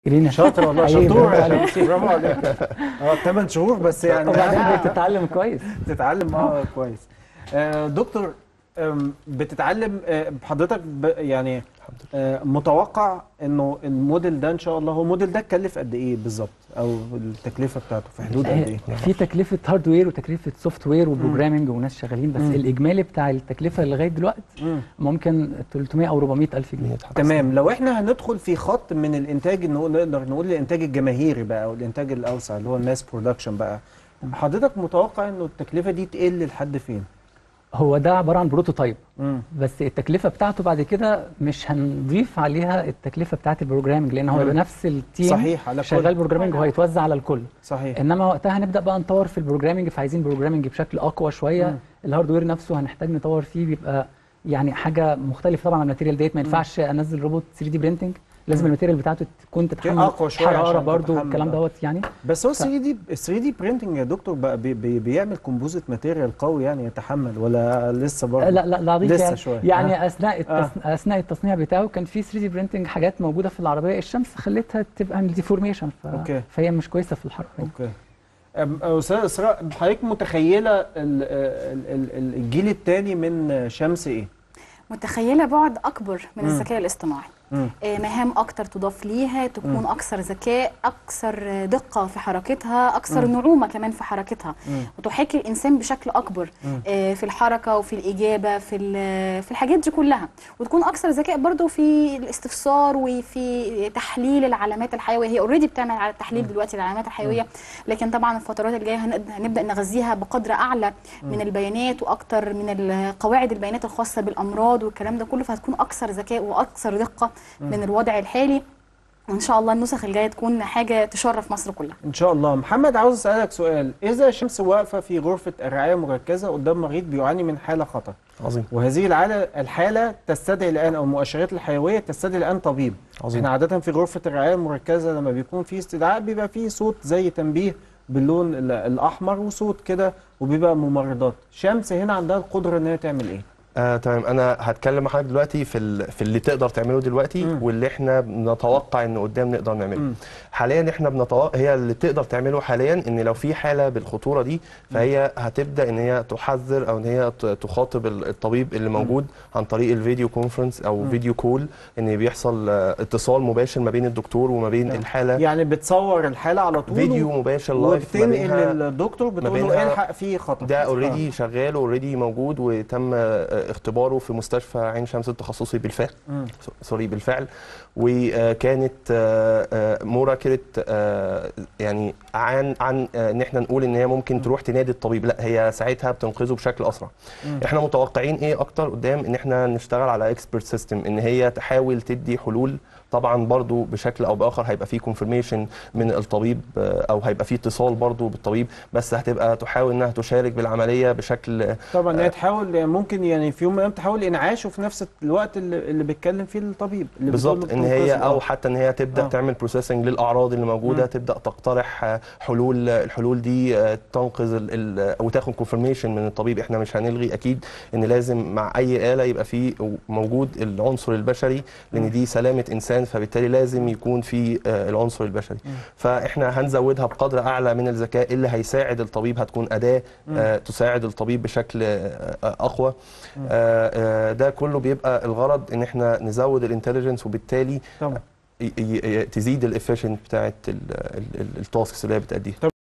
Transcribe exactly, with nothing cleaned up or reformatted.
إيرينا شاطر والله، أيوة، شطور برافو يا عليك. شمسي، برافو عليك. اه ثمان شهور بس يعني وبعدين بتتعلم كويس. تتعلم اه كويس. آه دكتور، آم، بتتعلم آه، حضرتك ب- يعني آه، متوقع انه الموديل ده ان شاء الله، هو الموديل ده اتكلف قد ايه بالظبط، او التكلفه بتاعته في حدود قد هي ايه؟ في تكلفه هاردوير وتكلفه سوفت وير مم. وبروجرامنج وناس شغالين، بس مم. الاجمالي بتاع التكلفه لغايه دلوقتي مم. ممكن ثلاثمائة او أربعمائة الف جنيه. تمام. لو احنا هندخل في خط من الانتاج، انه نقدر نقول الانتاج الجماهيري بقى او الانتاج الاوسع اللي هو الماس برودكشن بقى، حضرتك متوقع انه التكلفه دي تقل لحد فين؟ هو ده عباره عن بروتوتايب، مم. بس التكلفه بتاعته بعد كده مش هنضيف عليها التكلفه بتاعت البروجرامنج، لان هو هيبقى نفس التيم صحيح على كل شغال بروجرامنج وهيتوزع على الكل. صحيح. انما وقتها هنبدا بقى نطور في البروجرامنج، فعايزين بروجرامنج بشكل اقوى شويه. مم. الهاردوير نفسه هنحتاج نطور فيه، بيبقى يعني حاجه مختلفه طبعا عن الماتيريال ديت. ما ينفعش انزل روبوت ثري دي برينتنج، لازم مم. الماتيريال بتاعته تكون تتحمل اقوى شويه حراره عشان برضو تتحمل والكلام ده. دوت يعني. بس هو ثري دي ثري دي برينتنج يا دكتور بقى بي بي بيعمل كومبوزيت ماتيريال قوي يعني يتحمل، ولا لسه برضه؟ لا لا لا لسه يعني شويه يعني آه. اثناء التص... آه. اثناء التصنيع بتاعه كان في ثري دي برينتنج حاجات موجوده في العربيه، الشمس خلتها تبقى من ديفورميشن ف... أوكي. فهي مش كويسه في الحراره. اوكي. أم- استاذ اسراء، حضرتك متخيله ال- ال- ال- الجيل الثاني من شمس ايه؟ متخيله بعد اكبر من مم. الذكاء الاصطناعي، مم. آه، مهام اكتر تضاف ليها، تكون مم. اكثر ذكاء، اكثر دقه في حركتها، اكثر مم. نعومه كمان في حركتها، مم. وتحاكي الانسان بشكل اكبر مم. آه، في الحركه وفي الاجابه في ال- في الحاجات دي كلها، وتكون اكثر ذكاء برضو في الاستفسار وفي تحليل العلامات الحيويه. هي اوريدي بتعمل على تحليل دلوقتي العلامات الحيويه، لكن طبعا الفترات الجايه هنقد- هنبدا نغذيها بقدر اعلى من البيانات واكتر من ال- قواعد البيانات الخاصه بالامراض والكلام ده كله، فهتكون اكثر ذكاء واكثر دقه من الوضع الحالي. وان شاء الله النسخ الجايه تكون حاجه تشرف مصر كلها ان شاء الله. محمد، عاوز اسالك سؤال. اذا شمس واقفه في غرفه الرعايه المركزه قدام مريض بيعاني من حاله خطر، عظيم، وهذه الحاله الحاله تستدعي الان، او المؤشرات الحيويه تستدعي الان طبيب. عظيم. احنا عاده في غرفه الرعايه المركزه لما بيكون في استدعاء بيبقى في صوت زي تنبيه باللون ال- الاحمر وصوت كده، وبيبقى ممرضات. شمس هنا عندها القدره ان هي تعمل ايه؟ آه، تمام. انا هتكلم مع حضرتك دلوقتي في ال... في اللي تقدر تعمله دلوقتي، مم. واللي احنا بنتوقع ان قدام نقدر نعمله. مم. حاليا احنا بنتوقع، هي اللي تقدر تعمله حاليا، ان لو في حاله بالخطوره دي فهي هتبدا ان هي تحذر او ان هي ت- تخاطب ال- الطبيب اللي موجود عن طريق الفيديو كونفرنس او مم. فيديو كول، ان بيحصل آه، اتصال مباشر ما بين الدكتور وما بين نعم. الحاله، يعني بتصور الحاله على طول فيديو مباشر لايف ما وبتنقل بينها. للدكتور بتقول له بينها- الحق في خطر. ده اوريدي شغال، اوريدي موجود، وتم آه، اختباره في مستشفى عين شمس التخصصي بالفعل. مم. سوري بالفعل. وكانت مورا كانت آه، يعني عن عن آه، ان احنا نقول ان هي ممكن تروح تنادي الطبيب، لا هي ساعتها بتنقذه بشكل اسرع. مم. احنا متوقعين ايه اكتر قدام؟ ان احنا نشتغل على اكسبرت سيستم، ان هي تحاول تدي حلول. طبعا برضو بشكل او باخر هيبقى فيه كونفirmation من الطبيب، آه، او هيبقى فيه اتصال برضو بالطبيب، بس هتبقى تحاول انها تشارك بالعمليه بشكل طبعا هي تحاول، يعني ممكن يعني في يوم من الايام تحاول انعاشه في نفس الوقت اللي, اللي بيتكلم فيه الطبيب، اللي بالظبط، بتقول ان له هي بتنقذه. او آه. حتى ان هي تبدا آه. آه. تعمل بروسيسنج للاعراض اللي موجوده، مم. تبدا تقترح آه، حلول. الحلول دي آه، تنقذ ال ال او تاخد كونفirmation من الطبيب. احنا مش هنلغي اكيد ان لازم مع اي اله يبقى فيه موجود العنصر البشري، لان دي سلامه انسان، فبالتالي لازم يكون في آه، العنصر البشري. مم. فاحنا هنزودها بقدر اعلى من الذكاء اللي هيساعد الطبيب، هتكون اداه آه، تساعد الطبيب بشكل آه، آه، اقوى. آه، آه، ده كله بيبقى الغرض ان احنا نزود الانتليجنس، وبالتالي طبعا ي- ي- تزيد الافيشنت بتاعت التاسكس اللي هي بتأديها.